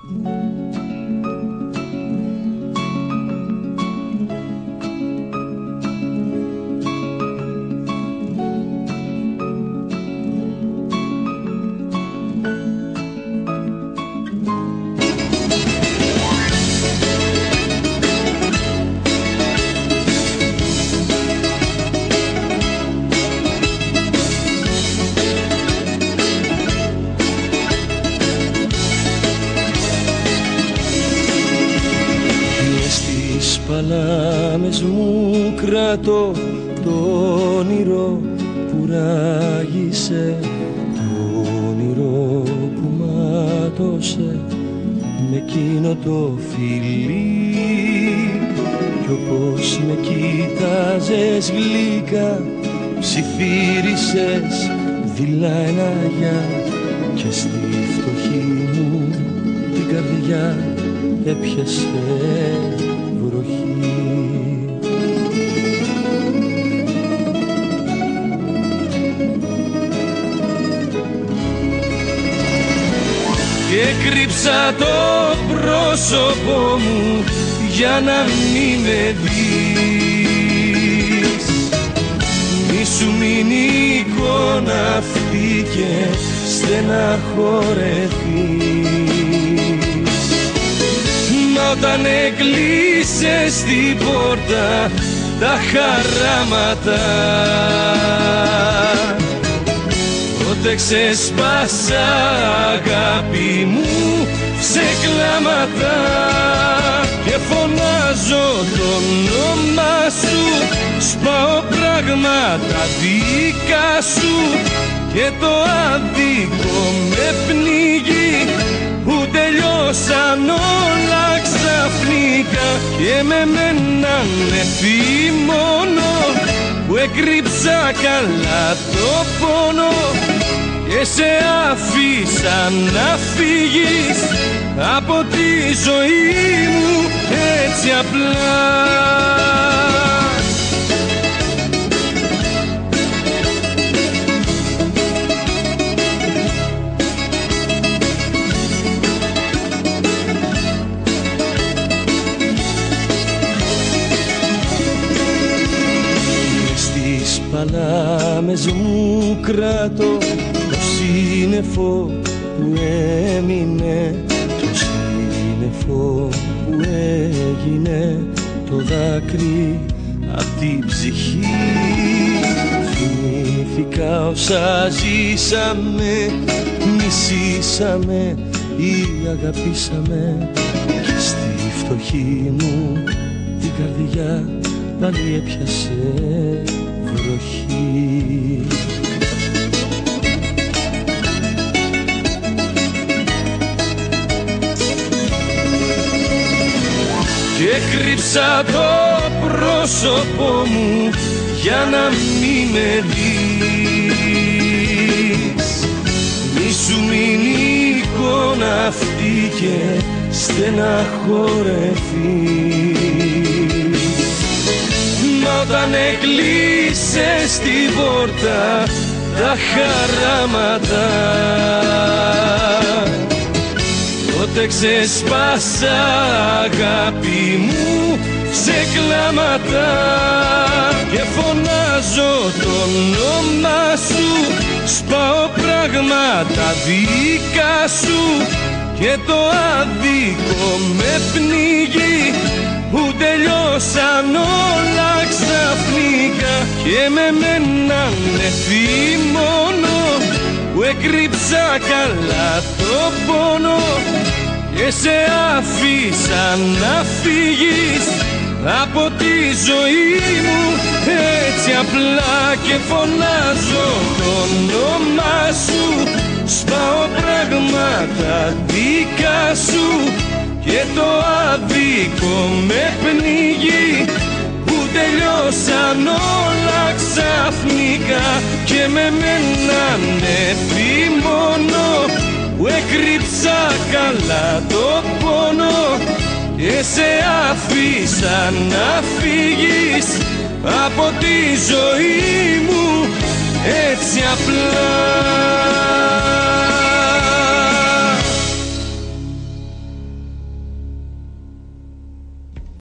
Παλάμες μου κρατώ το όνειρο που ράγισε, το όνειρο που μάτωσε με εκείνο το φιλί. Κι όπως με κοίταζες γλυκά, ψιθύρισες δειλά ένα γεια και στη φτωχή μου την καρδιά έπιασε βροχή. Και κρύψα το πρόσωπό μου για να μην με δεις. Μη σου μείνει εικόνα αυτή και στεναχωρεθείς. Μα όταν έκλεισες την πόρτα τα χαράματα, τότε ξεσπάσα αγάπη μου σε κλάματα και φωνάζω το όνομα σου, σπάω πράγματα δικά σου και το άδικο με πνίγει που τελειώσαν όλα ξαφνικά και με μένανε θυμώνω που έκρυψα καλά το πόνο και σε άφησα να φύγεις από τη ζωή μου έτσι απλά. Παλάμες μου κρατώ το σύννεφο που έμεινε, το σύννεφο που έγινε, το δάκρυ απ' την ψυχή. Θυμήθηκα όσα ζήσαμε, μισήσαμε ή αγαπήσαμε και στη φτωχή μου την καρδιά πάλι έπιασε βροχή. Και κρύψα το πρόσωπό μου για να μην με δεις. Μη σου μείνει εικόνα αυτή και στεναχωρεθείς. Μα όταν έκλεισες την πόρτα τα χαράματα, τότε ξεσπάσα αγάπη μου σε κλάματα και φωνάζω το όνομα σου, σπάω πράγματα δικά σου και το άδικο με πνίγει που τελειώσαν όλα ξαφνικά και με μένανε θυμώνω που έκρυψα καλά το πόνο και σε άφησα να φύγεις από τη ζωή μου έτσι απλά και φωνάζω το όνομα σου, σπάω πράγματα δικά σου και το άδικο με πνίγει που τελειώσαν όλα ξαφνικά και με μένανε θυμώνω που έκρυψα καλά το πόνο και σε άφησα να φύγεις από τη ζωή μου έτσι απλά.